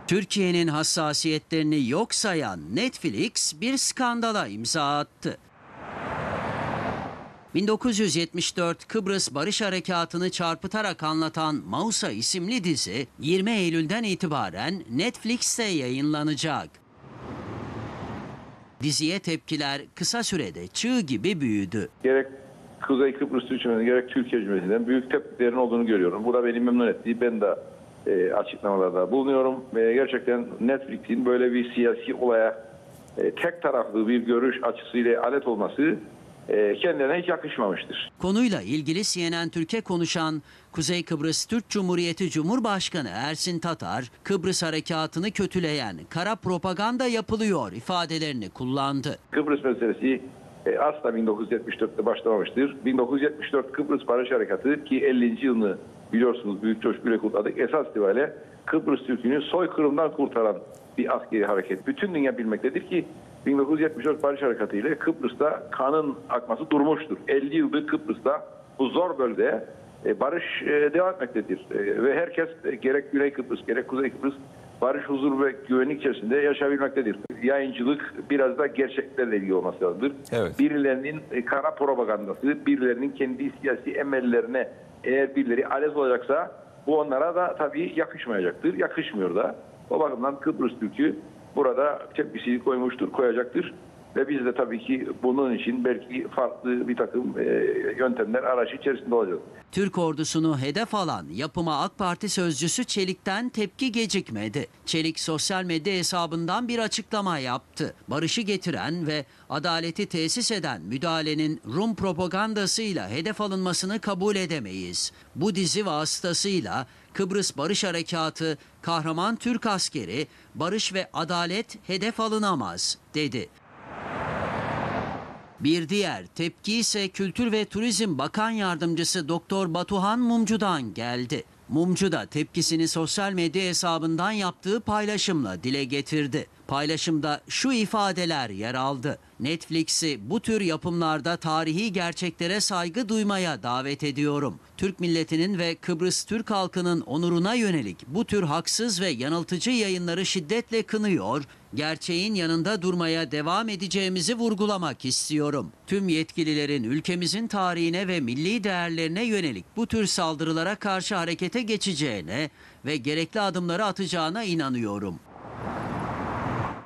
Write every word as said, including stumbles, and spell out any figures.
Türkiye'nin hassasiyetlerini yok sayan Netflix bir skandala imza attı. bin dokuz yüz yetmiş dört Kıbrıs Barış Harekatı'nı çarpıtarak anlatan Mausa isimli dizi yirmi Eylül'den itibaren Netflix'te yayınlanacak. Diziye tepkiler kısa sürede çığ gibi büyüdü. Gerek Kuzey Kıbrıs Türk Cumhuriyeti gerek Türkiye Cumhuriyeti'nden büyük tepkilerin olduğunu görüyorum. Bu da beni memnun etti. Ben de e, açıklamalarda bulunuyorum. E, gerçekten Netflix'in böyle bir siyasi olaya e, tek taraflı bir görüş açısıyla alet olması e, kendilerine hiç yakışmamıştır. Konuyla ilgili C N N Türk'e konuşan Kuzey Kıbrıs Türk Cumhuriyeti Cumhurbaşkanı Ersin Tatar, Kıbrıs Harekatı'nı kötüleyen kara propaganda yapılıyor ifadelerini kullandı. Kıbrıs meselesi e, asla bin dokuz yüz yetmiş dört'te başlamamıştır. bin dokuz yüz yetmiş dört Kıbrıs Barış Harekatı ki ellinci yılını biliyorsunuz büyük coşkuyla kutladık. Esas itibariyle Kıbrıs Türk'ünü soykırımdan kurtaran bir askeri hareket. Bütün dünya bilmektedir ki bin dokuz yüz yetmiş dört Barış Harekatı ile Kıbrıs'ta kanın akması durmuştur. elli yıldır Kıbrıs'ta bu zor bölgede barış devam etmektedir. Ve herkes gerek Güney Kıbrıs gerek Kuzey Kıbrıs barış, huzur ve güvenlik içerisinde yaşayabilmektedir. Yayıncılık biraz da gerçeklerle ilgili olması lazımdır. Evet. Birilerinin kara propagandası, birilerinin kendi siyasi emellerine eğer birileri alet olacaksa bu onlara da tabii yakışmayacaktır. Yakışmıyor da. O bakımdan Kıbrıs Türk'ü burada tepkisini koymuştur, koyacaktır. Ve biz de tabii ki bunun için belki farklı bir takım e, yöntemler arayışı içerisinde olacağız. Türk ordusunu hedef alan yapıma AK Parti sözcüsü Çelik'ten tepki gecikmedi. Çelik sosyal medya hesabından bir açıklama yaptı. Barışı getiren ve adaleti tesis eden müdahalenin Rum propagandasıyla hedef alınmasını kabul edemeyiz. Bu dizi vasıtasıyla Kıbrıs Barış Harekatı, kahraman Türk askeri, barış ve adalet hedef alınamaz, dedi. Bir diğer tepki ise Kültür ve Turizm Bakan Yardımcısı Doktor Batuhan Mumcu'dan geldi. Mumcu da tepkisini sosyal medya hesabından yaptığı paylaşımla dile getirdi. Paylaşımda şu ifadeler yer aldı. Netflix'i bu tür yapımlarda tarihi gerçeklere saygı duymaya davet ediyorum. Türk milletinin ve Kıbrıs Türk halkının onuruna yönelik bu tür haksız ve yanıltıcı yayınları şiddetle kınıyor, gerçeğin yanında durmaya devam edeceğimizi vurgulamak istiyorum. Tüm yetkililerin ülkemizin tarihine ve milli değerlerine yönelik bu tür saldırılara karşı harekete geçeceğine ve gerekli adımları atacağına inanıyorum.